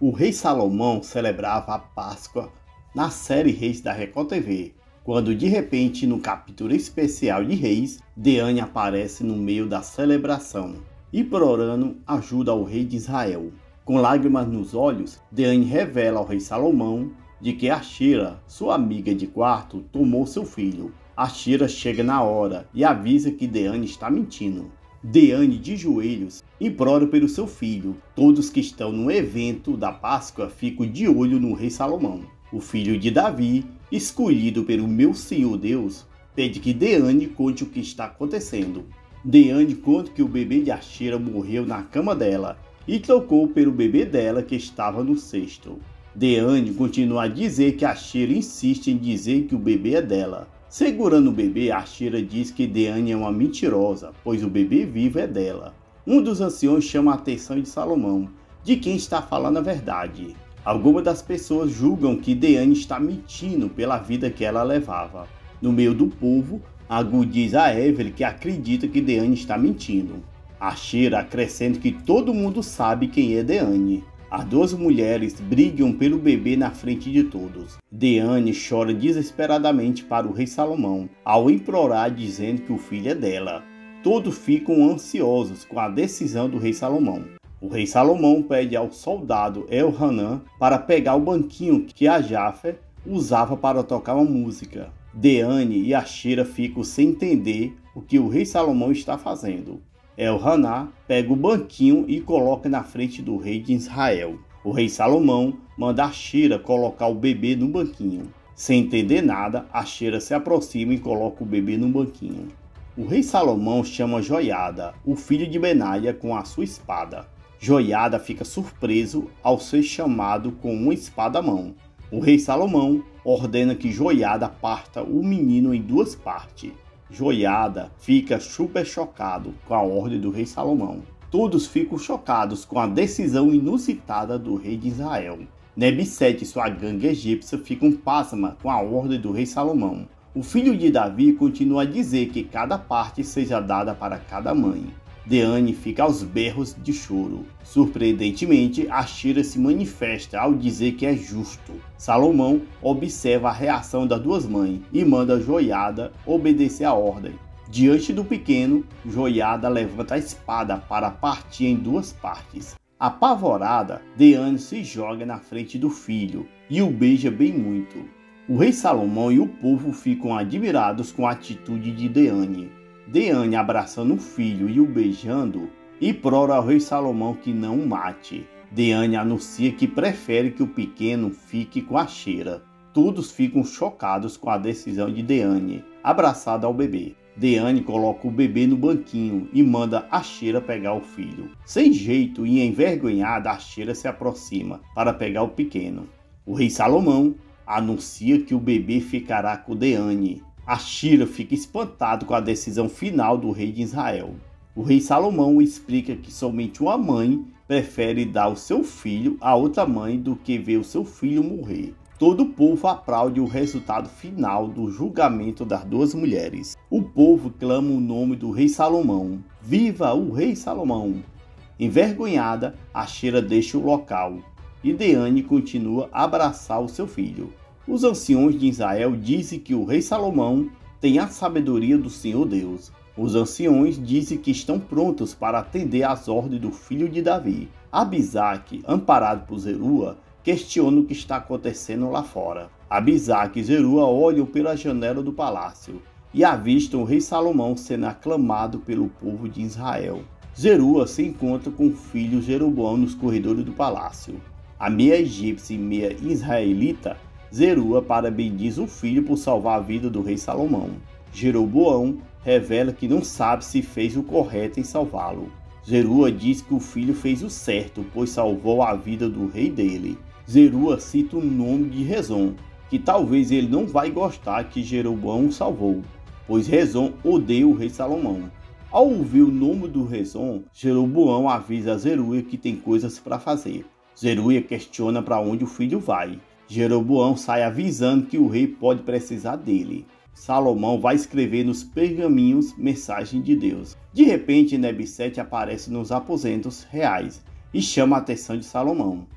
O rei Salomão celebrava a Páscoa na série Reis da Record TV, quando de repente no capítulo especial de Reis, Deane aparece no meio da celebração, implorando ajuda ao rei de Israel. Com lágrimas nos olhos, Deane revela ao rei Salomão de que Axira, sua amiga de quarto, tomou seu filho. Axira chega na hora e avisa que Deane está mentindo. Deane, de joelhos, implora pelo seu filho. Todos que estão no evento da Páscoa ficam de olho no rei Salomão. O filho de Davi, escolhido pelo meu Senhor Deus, pede que Deane conte o que está acontecendo. Deane conta que o bebê de Axira morreu na cama dela e trocou pelo bebê dela que estava no cesto. Deane continua a dizer que Axira insiste em dizer que o bebê é dela. Segurando o bebê, Axira diz que Deane é uma mentirosa, pois o bebê vivo é dela. Um dos anciões chama a atenção de Salomão, de quem está falando a verdade. Algumas das pessoas julgam que Deane está mentindo pela vida que ela levava. No meio do povo, Agur diz a Evelyn que acredita que Deane está mentindo. Axira acrescenta que todo mundo sabe quem é Deane. As duas mulheres brigam pelo bebê na frente de todos. Deane chora desesperadamente para o rei Salomão, ao implorar dizendo que o filho é dela. Todos ficam ansiosos com a decisão do rei Salomão. O rei Salomão pede ao soldado Elhanan para pegar o banquinho que a Jafer usava para tocar uma música. Deane e Axira ficam sem entender o que o rei Salomão está fazendo. Elhanan pega o banquinho e coloca na frente do rei de Israel. O rei Salomão manda Axira colocar o bebê no banquinho. Sem entender nada, Axira se aproxima e coloca o bebê no banquinho. O rei Salomão chama Joiada, o filho de Benaia, com a sua espada. Joiada fica surpreso ao ser chamado com uma espada à mão. O rei Salomão ordena que Joiada parta o menino em duas partes. Joiada fica super chocado com a ordem do rei Salomão. Todos ficam chocados com a decisão inusitada do rei de Israel. Nebsete e sua gangue egípcia ficam pasmas com a ordem do rei Salomão. O filho de Davi continua a dizer que cada parte seja dada para cada mãe. Deane fica aos berros de choro. Surpreendentemente, Axira se manifesta ao dizer que é justo. Salomão observa a reação das duas mães e manda Joiada obedecer a ordem. Diante do pequeno, Joiada levanta a espada para partir em duas partes. Apavorada, Deane se joga na frente do filho e o beija bem muito. O rei Salomão e o povo ficam admirados com a atitude de Deane. Deane, abraçando o filho e o beijando, implora ao rei Salomão que não o mate. Deane anuncia que prefere que o pequeno fique com Axira. Todos ficam chocados com a decisão de Deane, abraçada ao bebê. Deane coloca o bebê no banquinho e manda Axira pegar o filho. Sem jeito e envergonhada, Axira se aproxima para pegar o pequeno. O rei Salomão anuncia que o bebê ficará com Deane. Axira fica espantado com a decisão final do rei de Israel. O rei Salomão explica que somente uma mãe prefere dar o seu filho a outra mãe do que ver o seu filho morrer. Todo o povo aplaude o resultado final do julgamento das duas mulheres. O povo clama o nome do rei Salomão. Viva o rei Salomão! Envergonhada, Axira deixa o local e Deane continua a abraçar o seu filho. Os anciões de Israel dizem que o rei Salomão tem a sabedoria do Senhor Deus. Os anciões dizem que estão prontos para atender às ordens do filho de Davi. Abisaque, amparado por Zerua, questiona o que está acontecendo lá fora. Abisaque e Zerua olham pela janela do palácio e avistam o rei Salomão sendo aclamado pelo povo de Israel. Zerua se encontra com o filho Jeroboão nos corredores do palácio. A meia egípcia e meia israelita, Zerua parabendiza o filho por salvar a vida do rei Salomão. Jeroboão revela que não sabe se fez o correto em salvá-lo. Zerua diz que o filho fez o certo, pois salvou a vida do rei dele. Zerua cita o nome de Rezon, que talvez ele não vai gostar que Jeroboão o salvou, pois Rezon odeia o rei Salomão. Ao ouvir o nome do Rezon, Jeroboão avisa a Zeruia que tem coisas para fazer. Zeruia questiona para onde o filho vai. Jeroboão sai avisando que o rei pode precisar dele. Salomão vai escrever nos pergaminhos mensagem de Deus. De repente, Nebsete aparece nos aposentos reais e chama a atenção de Salomão.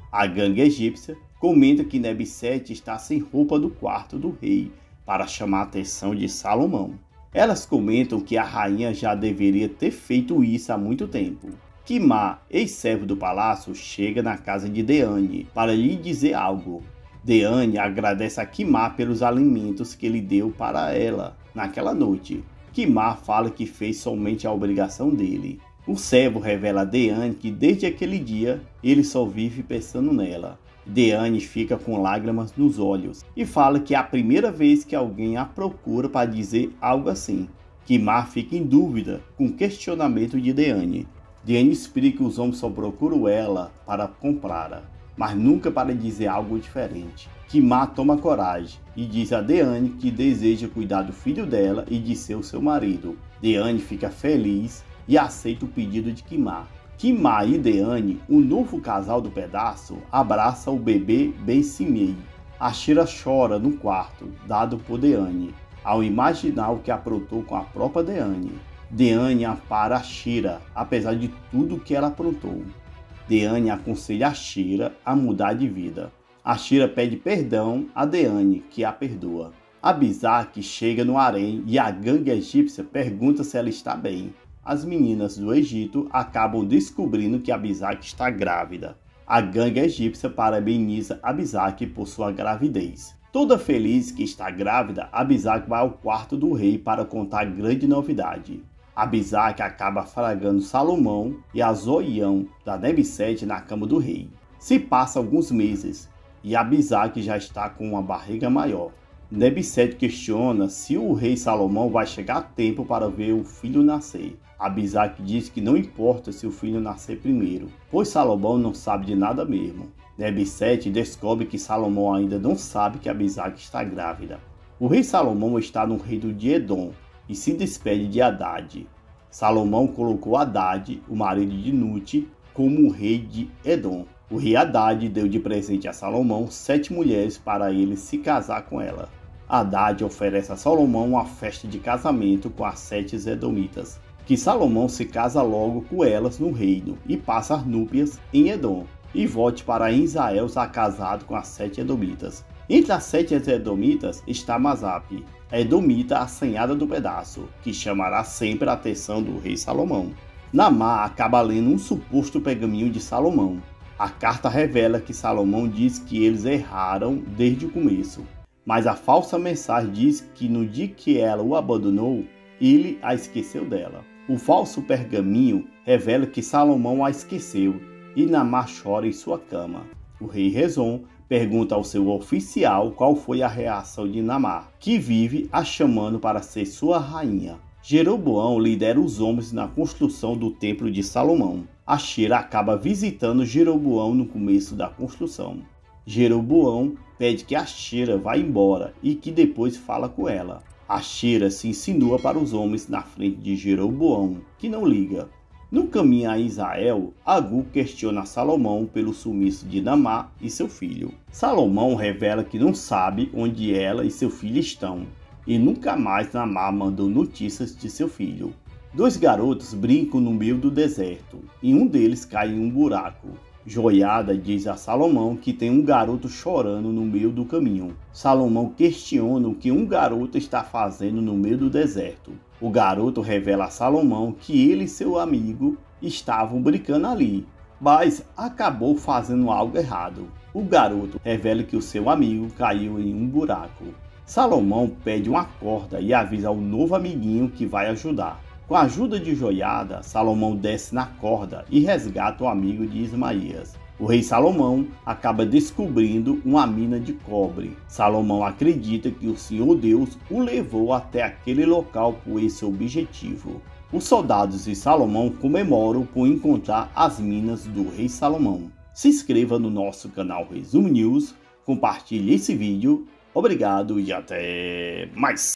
A gangue egípcia comenta que Nebsete está sem roupa do quarto do rei para chamar a atenção de Salomão. Elas comentam que a rainha já deveria ter feito isso há muito tempo. Kimá, ex-servo do palácio, chega na casa de Deane para lhe dizer algo. Deane agradece a Kimá pelos alimentos que ele deu para ela naquela noite. Kimá fala que fez somente a obrigação dele. O servo revela a Deane que desde aquele dia ele só vive pensando nela. Deane fica com lágrimas nos olhos e fala que é a primeira vez que alguém a procura para dizer algo assim. Kimá fica em dúvida com o questionamento de Deane. Deane explica que os homens só procuram ela para comprá-la, mas nunca para dizer algo diferente. Kimá toma coragem e diz a Deane que deseja cuidar do filho dela e de ser o seu marido. Deane fica feliz e aceita o pedido de Kimá. Kimá e Deane, o novo casal do pedaço, abraça o bebê Ben-Simei. Ashira chora no quarto, dado por Deane, ao imaginar o que aprontou com a própria Deane. Deane ampara Ashira, apesar de tudo que ela aprontou. Deane aconselha Ashira a mudar de vida. Ashira pede perdão a Deane, que a perdoa. Abisaque chega no harém e a gangue egípcia pergunta se ela está bem. As meninas do Egito acabam descobrindo que Abisaque está grávida. A gangue egípcia parabeniza Abisaque por sua gravidez. Toda feliz que está grávida, Abisaque vai ao quarto do rei para contar a grande novidade. Abisaque acaba fragando Salomão e a zoião da Nebsete na cama do rei. Se passa alguns meses e Abisaque já está com uma barriga maior. Nebsete questiona se o rei Salomão vai chegar a tempo para ver o filho nascer. Abisaque diz que não importa se o filho nascer primeiro, pois Salomão não sabe de nada mesmo. Nebsete descobre que Salomão ainda não sabe que Abisaque está grávida. O rei Salomão está no reino de Edom e se despede de Haddad. Salomão colocou Haddad, o marido de Nute, como o rei de Edom. O rei Haddad deu de presente a Salomão 7 mulheres para ele se casar com ela. Haddad oferece a Salomão uma festa de casamento com as 7 edomitas, que Salomão se casa logo com elas no reino e passa as núpcias em Edom, e volte para Israel já casado com as 7 edomitas. Entre as 7 edomitas está Masape, a edomita assanhada do pedaço, que chamará sempre a atenção do rei Salomão. Namá acaba lendo um suposto pergaminho de Salomão. A carta revela que Salomão diz que eles erraram desde o começo, mas a falsa mensagem diz que no dia que ela o abandonou, ele a esqueceu dela. O falso pergaminho revela que Salomão a esqueceu e Namá chora em sua cama. O rei Rezon pergunta ao seu oficial qual foi a reação de Namá, que vive a chamando para ser sua rainha. Jeroboão lidera os homens na construção do templo de Salomão. Ashira acaba visitando Jeroboão no começo da construção. Jeroboão pede que Ashira vá embora e que depois fala com ela. Ashira se insinua para os homens na frente de Jeroboão, que não liga. No caminho a Israel, Agur questiona Salomão pelo sumiço de Namá e seu filho. Salomão revela que não sabe onde ela e seu filho estão, e nunca mais Namá mandou notícias de seu filho. 2 garotos brincam no meio do deserto, e um deles cai em um buraco. Joiada diz a Salomão que tem um garoto chorando no meio do caminho. Salomão questiona o que um garoto está fazendo no meio do deserto. O garoto revela a Salomão que ele e seu amigo estavam brincando ali, mas acabou fazendo algo errado. O garoto revela que o seu amigo caiu em um buraco. Salomão pede uma corda e avisa ao novo amiguinho que vai ajudar. Com a ajuda de Joiada, Salomão desce na corda e resgata o amigo de Ismaías. O rei Salomão acaba descobrindo uma mina de cobre. Salomão acredita que o Senhor Deus o levou até aquele local por esse objetivo. Os soldados de Salomão comemoram por encontrar as minas do rei Salomão. Se inscreva no nosso canal Resumo News, compartilhe esse vídeo. Obrigado e até mais!